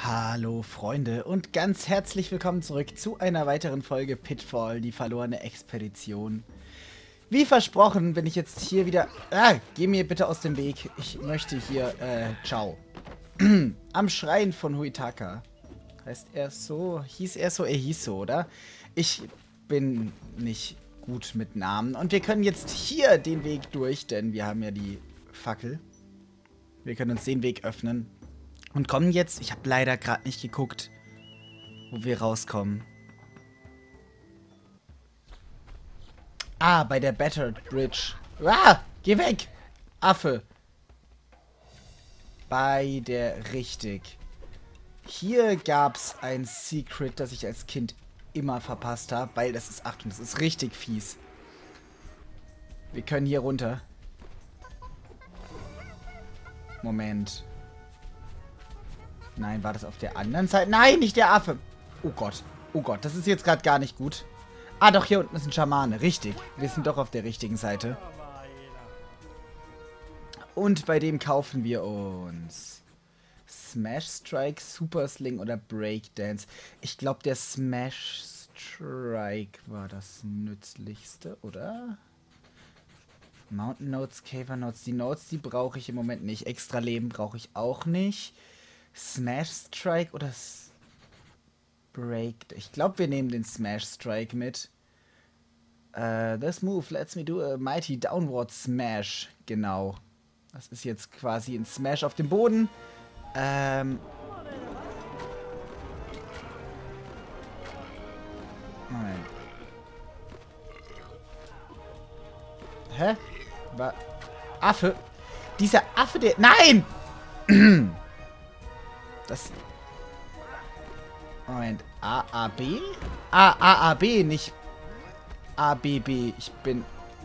Hallo Freunde und ganz herzlich willkommen zurück zu einer weiteren Folge Pitfall, die verlorene Expedition. Wie versprochen bin ich jetzt hier wieder... geh mir bitte aus dem Weg. Ich möchte hier, ciao. Am Schrein von Huitaka. Heißt er so? Hieß er so? Er hieß so, oder? Ich bin nicht gut mit Namen. Und wir können jetzt hier den Weg durch, denn wir haben ja die Fackel. Wir können uns den Weg öffnen. Und kommen jetzt, ich habe leider gerade nicht geguckt, wo wir rauskommen. Ah, bei der Battered Bridge. Geh weg, Affe. Bei der richtig. Hier gab es ein Secret, das ich als Kind immer verpasst habe, weil das ist, Achtung, das ist richtig fies. Wir können hier runter. Moment. Nein, war das auf der anderen Seite? Nein, nicht der Affe. Oh Gott, das ist jetzt gerade gar nicht gut. Ah, doch, hier unten ist ein Schamane. Richtig, wir sind doch auf der richtigen Seite. Und bei dem kaufen wir uns Smash Strike, Super Sling oder Breakdance. Ich glaube, der Smash Strike war das nützlichste, oder? Mountain Notes, Caver Notes. Die Notes, die brauche ich im Moment nicht. Extra Leben brauche ich auch nicht. Smash Strike oder Break. Ich glaube, wir nehmen den Smash Strike mit. This move lets me do a mighty downward smash. Genau. Das ist jetzt quasi ein Smash auf dem Boden. Moment. Hä? Affe? Dieser Affe, der... Nein! Das... Moment. A-A-B? A-A-A-B, nicht A-B-B. Ich bin...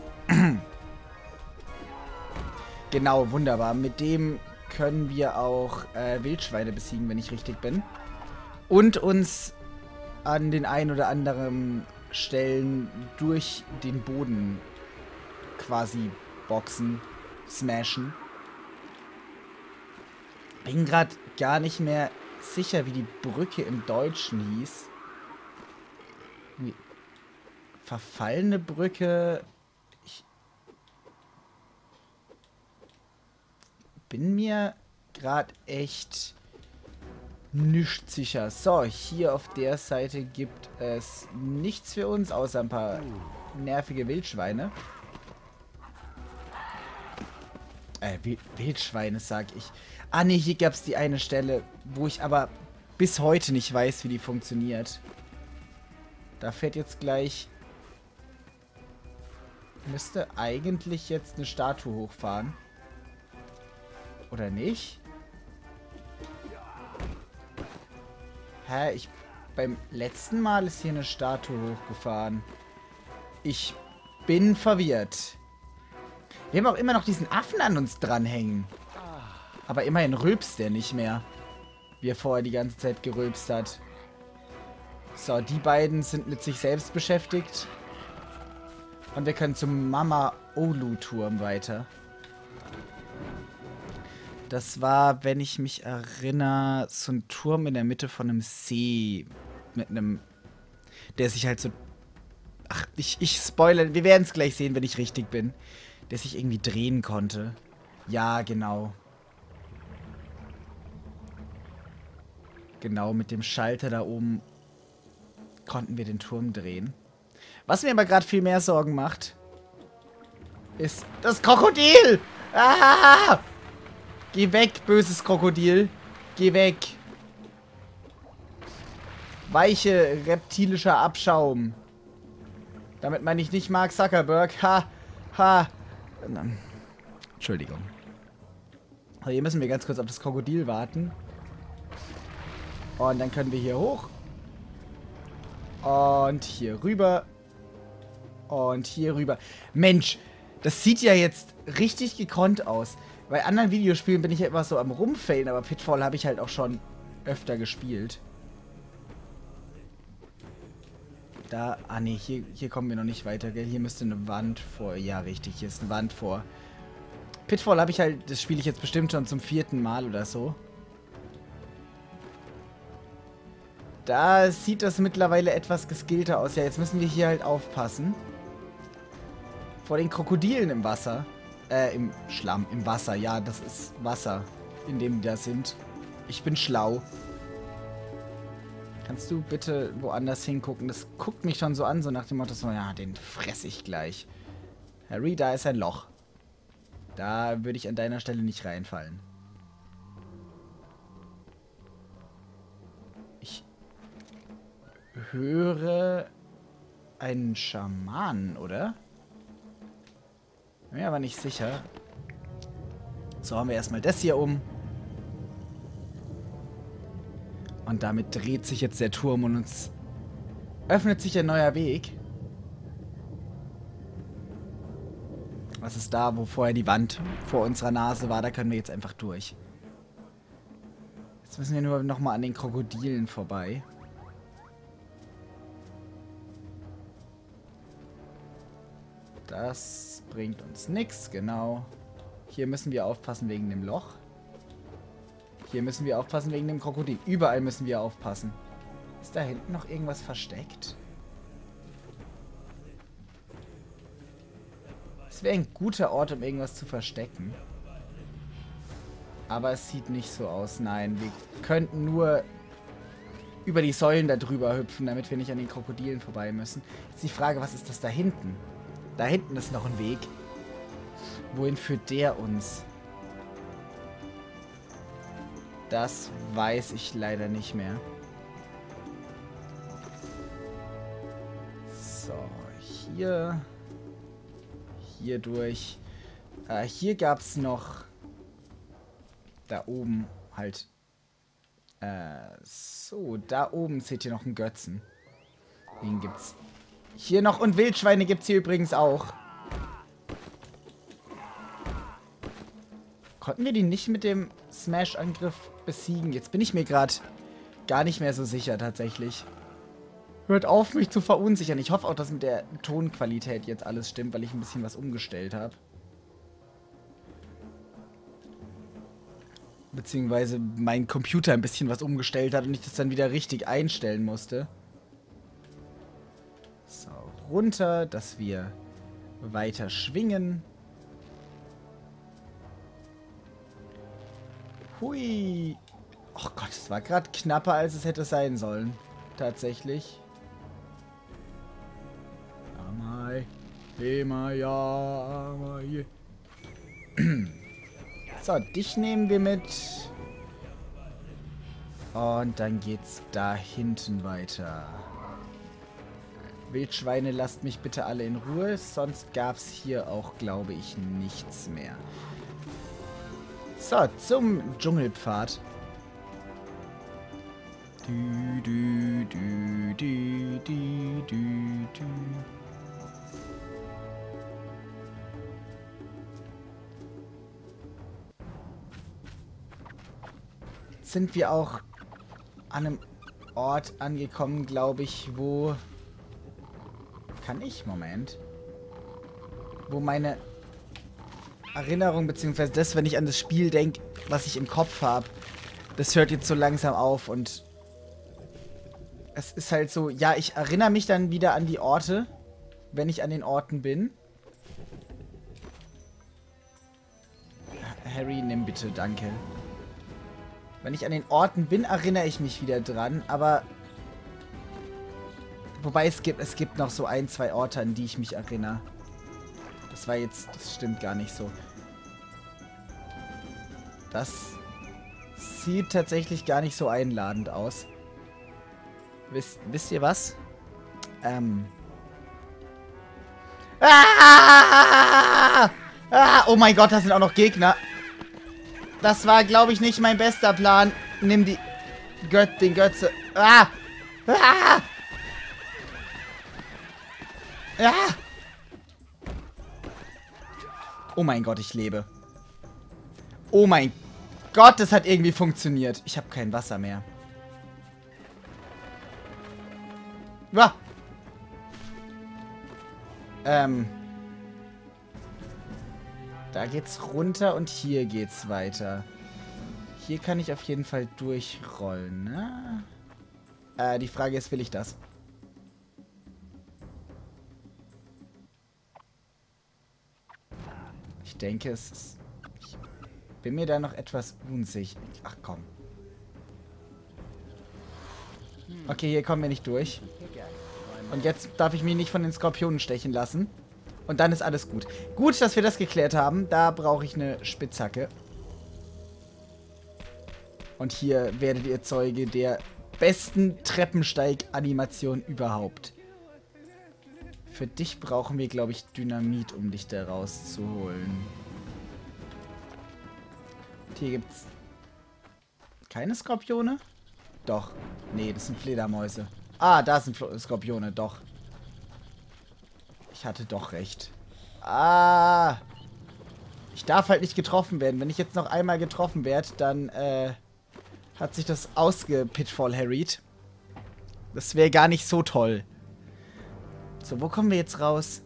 Genau, wunderbar. Mit dem können wir auch Wildschweine besiegen, wenn ich richtig bin. Und uns an den ein oder anderen Stellen durch den Boden quasi boxen, smashen. Bin gerade gar nicht mehr sicher, wie die Brücke im Deutschen hieß. Verfallene Brücke. Ich bin mir gerade echt nicht sicher. So, hier auf der Seite gibt es nichts für uns, außer ein paar nervige Wildschweine. Wildschweine, sag ich. Ah, ne, hier gab es die eine Stelle, wo ich aber bis heute nicht weiß, wie die funktioniert. Da fährt jetzt gleich... Müsste eigentlich jetzt eine Statue hochfahren. Oder nicht? Hä? Beim letzten Mal ist hier eine Statue hochgefahren. Ich bin verwirrt. Wir haben auch immer noch diesen Affen an uns dranhängen. Aber immerhin rülpst der nicht mehr. Wie er vorher die ganze Zeit gerülpst hat. So, die beiden sind mit sich selbst beschäftigt. Und wir können zum Mama-Olu-Turm weiter. Das war, wenn ich mich erinnere, so ein Turm in der Mitte von einem See. Mit einem... Der sich halt so... Ach, ich spoilere. Wir werden es gleich sehen, wenn ich richtig bin. Der sich irgendwie drehen konnte. Ja, genau. Genau, mit dem Schalter da oben konnten wir den Turm drehen. Was mir aber gerade viel mehr Sorgen macht, ist das Krokodil! Ah! Geh weg, böses Krokodil. Geh weg. Weiche, reptilischer Abschaum. Damit meine ich nicht Mark Zuckerberg. Ha! Ha! Entschuldigung. Aber hier müssen wir ganz kurz auf das Krokodil warten. Und dann können wir hier hoch. Und hier rüber. Und hier rüber. Mensch, das sieht ja jetzt richtig gekonnt aus. Bei anderen Videospielen bin ich ja immer so am Rumfailen, aber Pitfall habe ich halt auch schon öfter gespielt. Da, nee, hier kommen wir noch nicht weiter, gell? Hier müsste eine Wand vor. Ja, richtig, hier ist eine Wand vor. Pitfall habe ich halt, das spiele ich jetzt bestimmt schon zum 4. Mal oder so. Da sieht das mittlerweile etwas geskillter aus. Ja, jetzt müssen wir hier halt aufpassen. Vor den Krokodilen im Wasser. Im Schlamm, im Wasser. Ja, das ist Wasser, in dem die da sind. Ich bin schlau. Kannst du bitte woanders hingucken? Das guckt mich schon so an, so nach dem Motto, so, ja, den fress ich gleich. Harry, da ist ein Loch. Da würde ich an deiner Stelle nicht reinfallen. Ich höre einen Schamanen, oder? Bin mir aber nicht sicher. So, haben wir erstmal das hier um. Und damit dreht sich jetzt der Turm und uns öffnet sich ein neuer Weg. Was ist da, wo vorher die Wand vor unserer Nase war? Da können wir jetzt einfach durch. Jetzt müssen wir nur nochmal an den Krokodilen vorbei. Das bringt uns nichts, genau. Hier müssen wir aufpassen wegen dem Loch. Hier müssen wir aufpassen wegen dem Krokodil. Überall müssen wir aufpassen. Ist da hinten noch irgendwas versteckt? Es wäre ein guter Ort, um irgendwas zu verstecken. Aber es sieht nicht so aus. Nein, wir könnten nur über die Säulen da drüber hüpfen, damit wir nicht an den Krokodilen vorbei müssen. Jetzt die Frage, was ist das da hinten? Da hinten ist noch ein Weg. Wohin führt der uns? Das weiß ich leider nicht mehr. So, hier. Hier durch. Hier gab es noch da oben halt. So, da oben seht ihr noch einen Götzen. Den gibt's hier noch. Und Wildschweine gibt's hier übrigens auch. Konnten wir die nicht mit dem Smash-Angriff besiegen? Jetzt bin ich mir gerade gar nicht mehr so sicher, tatsächlich. Hört auf, mich zu verunsichern. Ich hoffe auch, dass mit der Tonqualität jetzt alles stimmt, weil ich ein bisschen was umgestellt habe. Beziehungsweise mein Computer ein bisschen was umgestellt hat und ich das dann wieder richtig einstellen musste. So, runter, dass wir weiter schwingen. Hui. Oh Gott, es war gerade knapper, als es hätte sein sollen. Tatsächlich. So, dich nehmen wir mit. Und dann geht's da hinten weiter. Wildschweine, lasst mich bitte alle in Ruhe. Sonst gab's hier auch, glaube ich, nichts mehr. So, zum Dschungelpfad. Jetzt sind wir auch an einem Ort angekommen, glaube ich, wo... Kann ich? Moment. Wo meine Erinnerung, beziehungsweise das, wenn ich an das Spiel denke, was ich im Kopf habe, das hört jetzt so langsam auf und es ist halt so, ja, ich erinnere mich dann wieder an die Orte, wenn ich an den Orten bin. Harry, nimm bitte, danke. Wenn ich an den Orten bin, erinnere ich mich wieder dran, aber wobei es gibt noch so ein, zwei Orte, an die ich mich erinnere. Das stimmt gar nicht so. Das sieht tatsächlich gar nicht so einladend aus. Wisst ihr was? Oh mein Gott, da sind auch noch Gegner. Das war, glaube ich, nicht mein bester Plan. Nimm den Götze. Oh mein Gott, ich lebe. Oh mein Gott, das hat irgendwie funktioniert. Ich habe kein Wasser mehr. Ah. Da geht's runter und hier geht's weiter. Hier kann ich auf jeden Fall durchrollen, ne? Die Frage ist, will ich das? Ich denke, es ist... Ich bin mir da noch etwas unsicher. Ach komm. Okay, hier kommen wir nicht durch. Und jetzt darf ich mich nicht von den Skorpionen stechen lassen. Und dann ist alles gut. Gut, dass wir das geklärt haben. Da brauche ich eine Spitzhacke. Und hier werdet ihr Zeuge der besten Treppensteig-Animation überhaupt. Für dich brauchen wir, glaube ich, Dynamit, um dich da rauszuholen. Und hier gibt's keine Skorpione? Doch. Nee, das sind Fledermäuse. Ah, da sind Skorpione, doch. Ich hatte doch recht. Ah. Ich darf halt nicht getroffen werden. Wenn ich jetzt noch einmal getroffen werde, dann, hat sich das ausgepitfall-harried. Das wäre gar nicht so toll. So, wo kommen wir jetzt raus?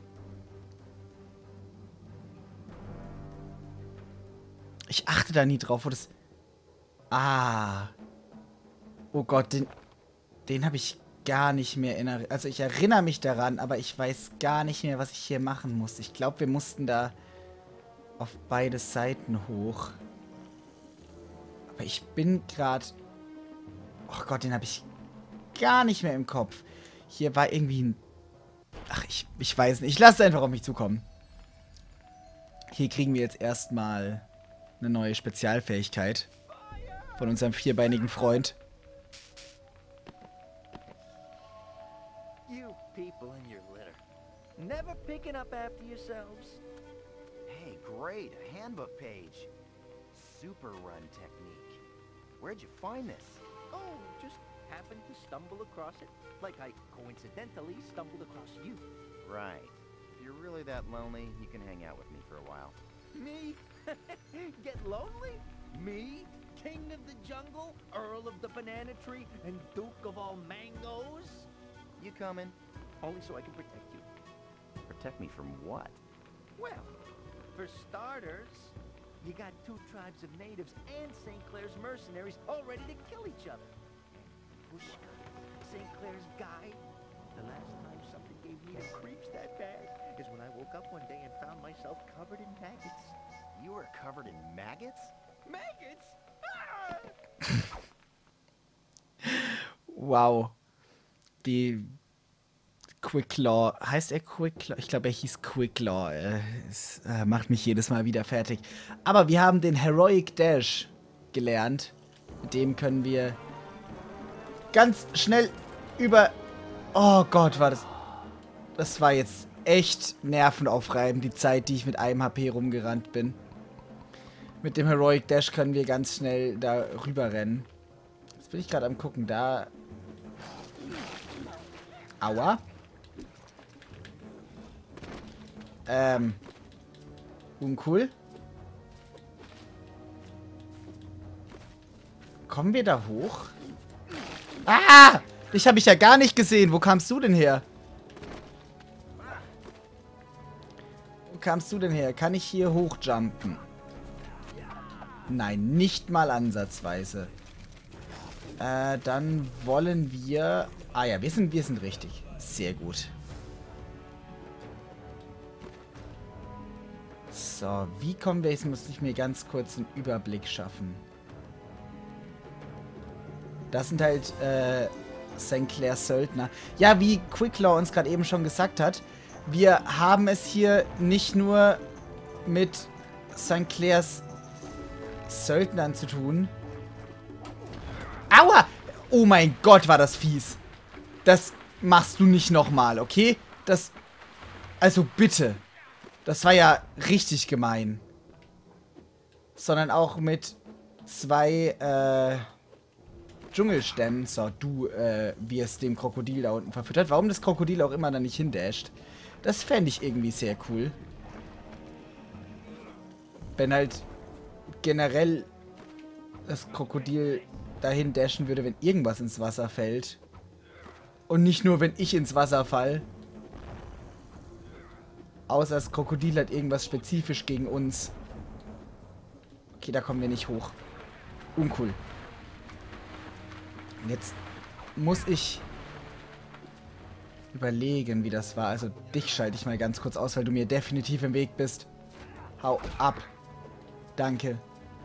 Ich achte da nie drauf, wo das... Ah. Oh Gott, den habe ich gar nicht mehr in... Also ich erinnere mich daran, aber ich weiß gar nicht mehr, was ich hier machen muss. Ich glaube, wir mussten da auf beide Seiten hoch. Aber ich bin gerade... Oh Gott, den habe ich gar nicht mehr im Kopf. Hier war irgendwie ein... Ach, ich weiß nicht. Ich lasse es einfach auf mich zukommen. Hier kriegen wir jetzt erstmal eine neue Spezialfähigkeit von unserem vierbeinigen Freund. You people in your litter. Never picking up after yourselves. Hey, great, a handbook page. Super run technique. Where'd you find this? Oh, just happened to stumble across it. Like I coincidentally stumbled across you. Right. If you're really that lonely, you can hang out with me for a while. Me? Get lonely? Me? King of the jungle, Earl of the banana tree, and Duke of all mangoes? You coming? Only so I can protect you. Protect me from what? Well, for starters, you got two tribes of natives and St. Clair's mercenaries all ready to kill each other. Pushka, St. Clair's guy. The last time something gave me the creeps that bad is when I woke up one day and found myself covered in maggots. You were covered in maggots? Maggots? Ah! Wow. Die Quicklaw. Heißt er Quicklaw? Ich glaube, er hieß Quicklaw. Es macht mich jedes Mal wieder fertig. Aber wir haben den Heroic Dash gelernt. Mit dem können wir ganz schnell über... Oh Gott, war das... Das war jetzt echt nervenaufreibend, die Zeit, die ich mit einem HP rumgerannt bin. Mit dem Heroic Dash können wir ganz schnell da rüber rennen. Jetzt bin ich gerade am gucken, da... Aua. Uncool. Kommen wir da hoch? Ah! Dich habe ich ja gar nicht gesehen. Wo kamst du denn her? Wo kamst du denn her? Kann ich hier hochjumpen? Nein, nicht mal ansatzweise. Dann wollen wir... Ah ja, wir sind richtig. Sehr gut. So, wie kommen wir jetzt? Muss ich mir ganz kurz einen Überblick schaffen. Das sind halt, St. Clair's Söldner. Ja, wie Quicklaw uns gerade eben schon gesagt hat, wir haben es hier nicht nur mit St. Clair's Söldnern zu tun. Aua! Oh mein Gott, war das fies. Das machst du nicht nochmal, okay? Das... Also bitte. Das war ja richtig gemein. Sondern auch mit zwei, Dschungelstämmen. So, du wirst dem Krokodil da unten verfüttert. Warum das Krokodil auch immer da nicht hindasht. Das fände ich irgendwie sehr cool. Wenn halt generell das Krokodil dahin dashen würde, wenn irgendwas ins Wasser fällt. Und nicht nur, wenn ich ins Wasser fall. Außer das Krokodil hat irgendwas spezifisch gegen uns. Okay, da kommen wir nicht hoch. Uncool. Und jetzt muss ich überlegen, wie das war. Also dich schalte ich mal ganz kurz aus, weil du mir definitiv im Weg bist. Hau ab. Danke.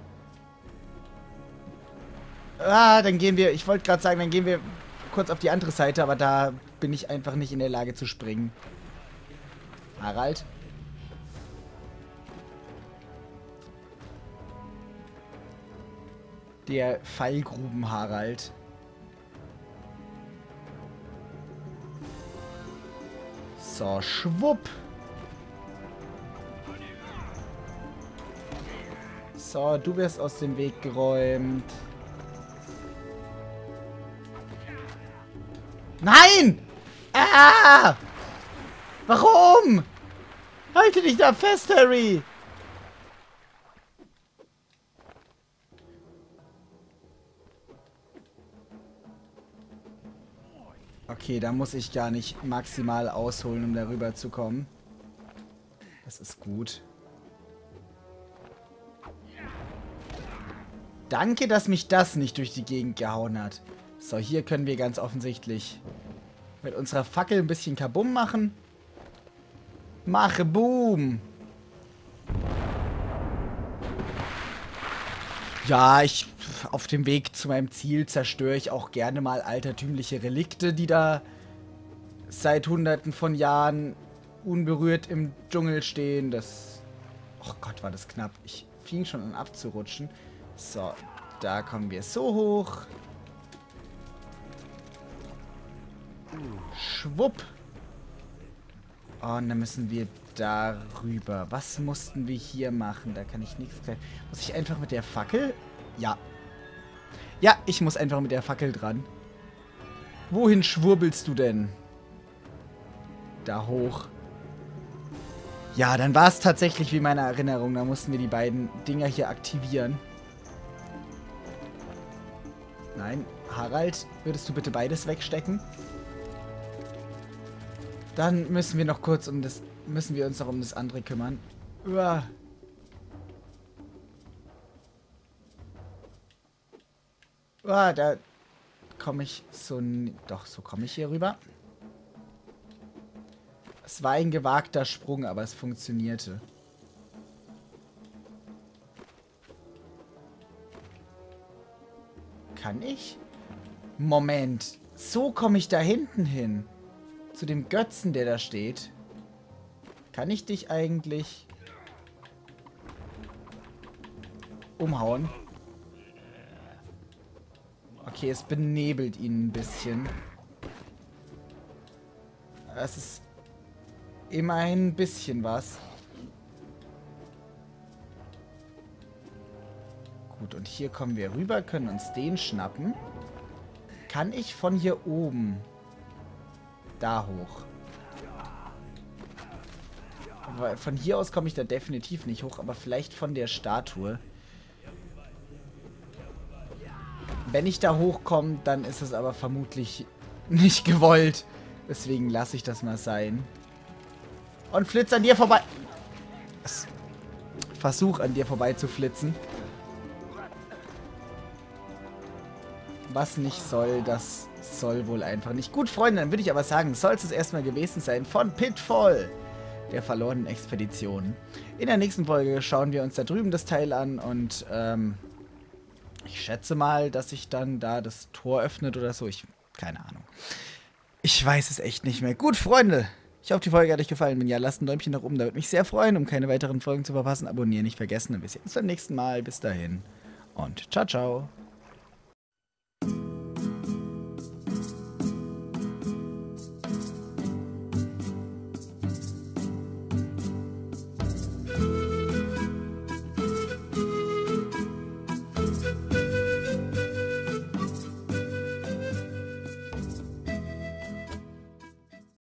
Ah, dann gehen wir, ich wollte gerade sagen, dann gehen wir kurz auf die andere Seite, aber da bin ich einfach nicht in der Lage zu springen. Harald? Der Fallgruben-Harald. So, schwupp. So, du wirst aus dem Weg geräumt. Nein! Ah! Warum? Halte dich da fest, Harry! Okay, da muss ich gar nicht maximal ausholen, um darüber zu kommen. Das ist gut. Danke, dass mich das nicht durch die Gegend gehauen hat. So, hier können wir ganz offensichtlich mit unserer Fackel ein bisschen Kabum machen. Mache Boom! Ja, auf dem Weg zu meinem Ziel zerstöre ich auch gerne mal altertümliche Relikte, die da seit Hunderten von Jahren unberührt im Dschungel stehen. Das... Oh Gott, war das knapp. Ich fing schon an abzurutschen. So, da kommen wir so hoch. Schwupp. Oh, und dann müssen wir darüber. Was mussten wir hier machen? Da kann ich nichts... Muss ich einfach mit der Fackel? Ja. Ja, ich muss einfach mit der Fackel dran. Wohin schwurbelst du denn? Da hoch. Ja, dann war es tatsächlich wie meine Erinnerung. Da mussten wir die beiden Dinger hier aktivieren. Nein, Harald, würdest du bitte beides wegstecken? Dann müssen wir noch kurz müssen wir uns noch um das andere kümmern. Uah. Uah, da komme ich so... Doch, so komme ich hier rüber. Es war ein gewagter Sprung, aber es funktionierte. Kann ich? Moment. So komme ich da hinten hin. Zu dem Götzen, der da steht. Kann ich dich eigentlich umhauen? Okay, es benebelt ihn ein bisschen. Es ist immerhin ein bisschen was. Gut, und hier kommen wir rüber, können uns den schnappen. Kann ich von hier oben da hoch? Aber von hier aus komme ich da definitiv nicht hoch, aber vielleicht von der Statue. Wenn ich da hochkomme, dann ist es aber vermutlich nicht gewollt. Deswegen lasse ich das mal sein. Und flitz an dir vorbei. Versuch an dir vorbei zu flitzen. Was nicht soll, das soll wohl einfach nicht. Gut, Freunde, dann würde ich aber sagen, soll es erstmal gewesen sein von Pitfall, der verlorenen Expedition. In der nächsten Folge schauen wir uns da drüben das Teil an und ich schätze mal, dass sich dann da das Tor öffnet oder so. Keine Ahnung. Ich weiß es echt nicht mehr. Gut, Freunde, ich hoffe, die Folge hat euch gefallen. Wenn ja, lasst ein Däumchen nach oben, da würde mich sehr freuen. Um keine weiteren Folgen zu verpassen, abonnieren nicht vergessen. Und bis zum nächsten Mal. Bis dahin und ciao, ciao.